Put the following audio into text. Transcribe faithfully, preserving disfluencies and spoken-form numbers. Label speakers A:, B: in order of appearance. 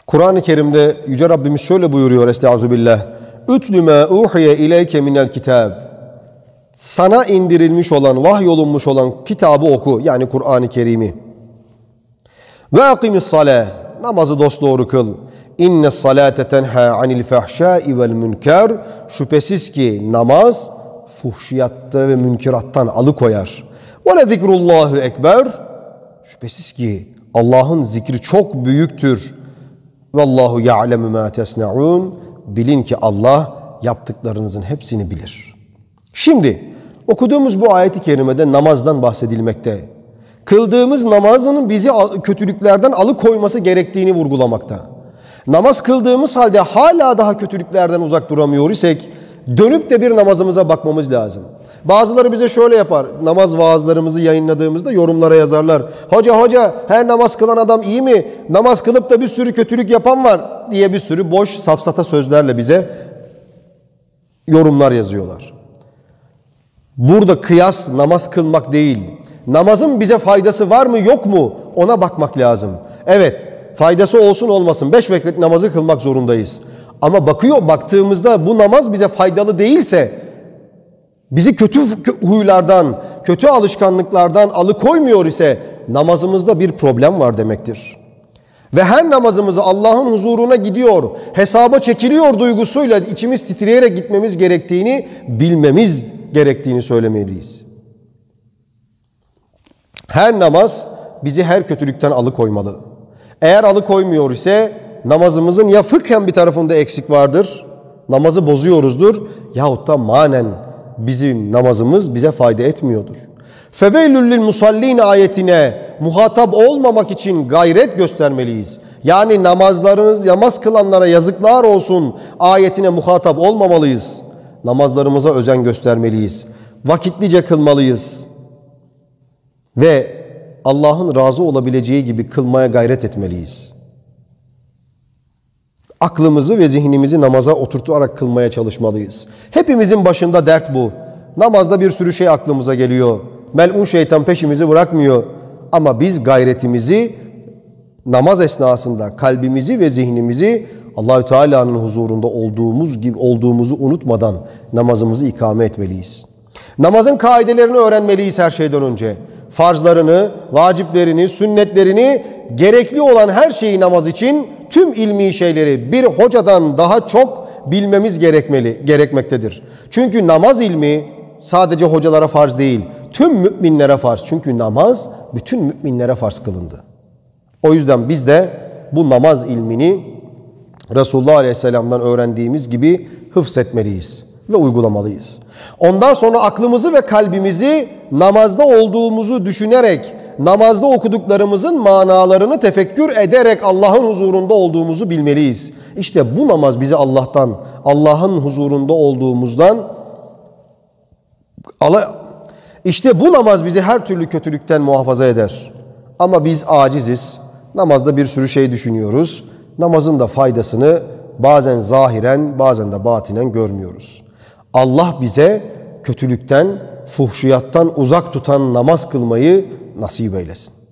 A: Kur'an-ı Kerim'de Yüce Rabbimiz şöyle buyuruyor: Estağfirullah. Ütlü mâ uhiye ileyke minel kitab. Sana indirilmiş olan, vahyolunmuş olan kitabı oku. Yani Kur'an-ı Kerim'i. Ve akimis salâh. Namazı dosdoğru kıl. İnne salâte tenhâ anil fahşâi vel münker. Şüphesiz ki namaz fuhşiyatta ve münkerattan alıkoyar. Ve le zikrullâhu ekber. Şüphesiz ki Allah'ın zikri çok büyüktür. Vallahu ya'lemu ma tesna'un. Bilin ki Allah yaptıklarınızın hepsini bilir. Şimdi okuduğumuz bu ayet-i kerimede namazdan bahsedilmekte. Kıldığımız namazın bizi kötülüklerden alıkoyması gerektiğini vurgulamakta. Namaz kıldığımız halde hala daha kötülüklerden uzak duramıyor isek dönüp de bir namazımıza bakmamız lazım. Bazıları bize şöyle yapar. Namaz vaazlarımızı yayınladığımızda yorumlara yazarlar. Hoca hoca her namaz kılan adam iyi mi? Namaz kılıp da bir sürü kötülük yapan var diye bir sürü boş safsata sözlerle bize yorumlar yazıyorlar. Burada kıyas namaz kılmak değil. Namazın bize faydası var mı yok mu ona bakmak lazım. Evet, faydası olsun olmasın beş vakit namazı kılmak zorundayız. Ama bakıyor baktığımızda bu namaz bize faydalı değilse, bizi kötü huylardan, kötü alışkanlıklardan alıkoymuyor ise namazımızda bir problem var demektir. Ve her namazımızı Allah'ın huzuruna gidiyor, hesaba çekiliyor duygusuyla içimiz titreyerek gitmemiz gerektiğini bilmemiz gerektiğini söylemeliyiz. Her namaz bizi her kötülükten alıkoymalı. Eğer alıkoymuyor ise namazımızın ya fıkhen bir tarafında eksik vardır, namazı bozuyoruzdur yahut da manen bizim namazımız bize fayda etmiyordur. Feveylül lil musallin ayetine muhatap olmamak için gayret göstermeliyiz. Yani namazlarınız, namaz kılanlara yazıklar olsun ayetine muhatap olmamalıyız. Namazlarımıza özen göstermeliyiz. Vakitlice kılmalıyız. Ve Allah'ın razı olabileceği gibi kılmaya gayret etmeliyiz. Aklımızı ve zihnimizi namaza oturtarak kılmaya çalışmalıyız. Hepimizin başında dert bu. Namazda bir sürü şey aklımıza geliyor. Mel'un şeytan peşimizi bırakmıyor. Ama biz gayretimizi namaz esnasında kalbimizi ve zihnimizi Allahü Teala'nın huzurunda olduğumuz gibi olduğumuzu unutmadan namazımızı ikame etmeliyiz. Namazın kaidelerini öğrenmeliyiz her şeyden önce. Farzlarını, vaciplerini, sünnetlerini, gerekli olan her şeyi namaz için tüm ilmi şeyleri bir hocadan daha çok bilmemiz gerekmeli, gerekmektedir. Çünkü namaz ilmi sadece hocalara farz değil, tüm müminlere farz. Çünkü namaz bütün müminlere farz kılındı. O yüzden biz de bu namaz ilmini Resulullah Aleyhisselam'dan öğrendiğimiz gibi hıfzetmeliyiz ve uygulamalıyız. Ondan sonra aklımızı ve kalbimizi namazda olduğumuzu düşünerek, namazda okuduklarımızın manalarını tefekkür ederek Allah'ın huzurunda olduğumuzu bilmeliyiz. İşte bu namaz bizi Allah'tan, Allah'ın huzurunda olduğumuzdan, işte bu namaz bizi her türlü kötülükten muhafaza eder. Ama biz aciziz. Namazda bir sürü şey düşünüyoruz. Namazın da faydasını bazen zahiren, bazen de batinen görmüyoruz. Allah bize kötülükten, fuhşiyattan uzak tutan namaz kılmayı nasip eylesin.